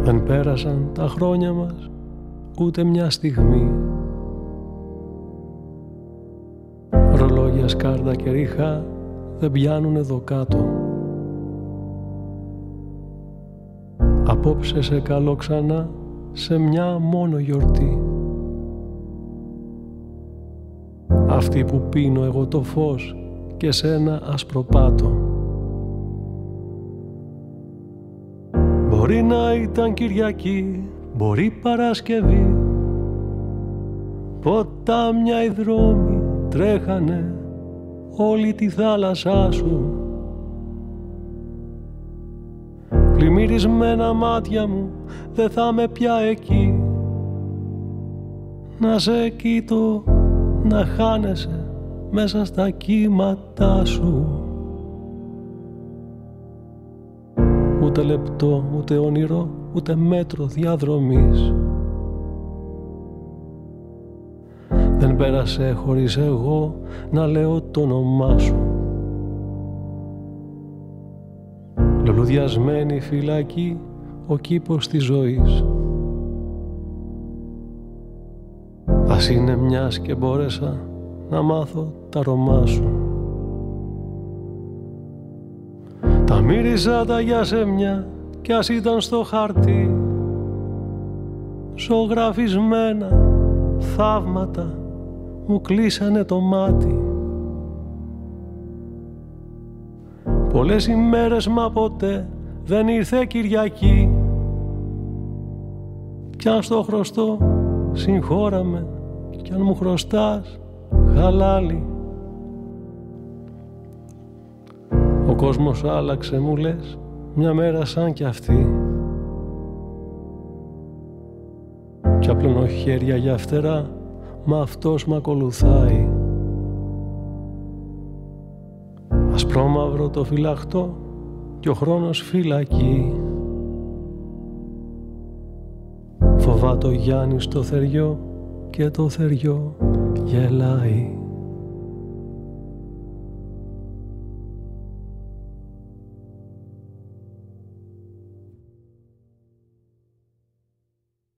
Δεν πέρασαν τα χρόνια μας ούτε μια στιγμή. Ρολόγια, σκάρτα και ρίχα δεν πιάνουν εδώ κάτω. Απόψε σε καλώ ξανά σε μια μόνο γιορτή. Αυτή που πίνω εγώ το φως και σε ένα ασπροπάτο. Μπορεί να ήταν Κυριακή, μπορεί Παρασκευή. Ποτάμια οι δρόμοι τρέχανε όλη τη θάλασσά σου. Πλημμυρισμένα μάτια μου δεν θα με πια εκεί. Να σε κοίτω να χάνεσαι μέσα στα κύματά σου. Ούτε λεπτό, ούτε όνειρο, ούτε μέτρο διαδρομής δεν πέρασε χωρίς εγώ να λέω το όνομά σου. Λουλουδιασμένη φυλακή, ο κήπος της ζωής. Ας είναι μιας και μπόρεσα να μάθω τα αρώμα σου. Τα μύρισα τα γιασεμιά κι ας ήταν στο χαρτί ζωγραφισμένα θαύματα μου κλείσανε το μάτι. Πολλές ημέρες μα ποτέ δεν ήρθε Κυριακή κι αν στο χρωστώ συγχώραμε κι αν μου χρωστάς χαλάλι. Ο κόσμος άλλαξε μου λες μια μέρα σαν κι αυτή κι απλώνω χέρια για φτερά μα αυτός μ' ακολουθάει. Ασπρόμαυρο το φυλαχτό κι ο χρόνος φυλακή. Φοβά το Γιάννη στο θεριό και το θεριό γελάει.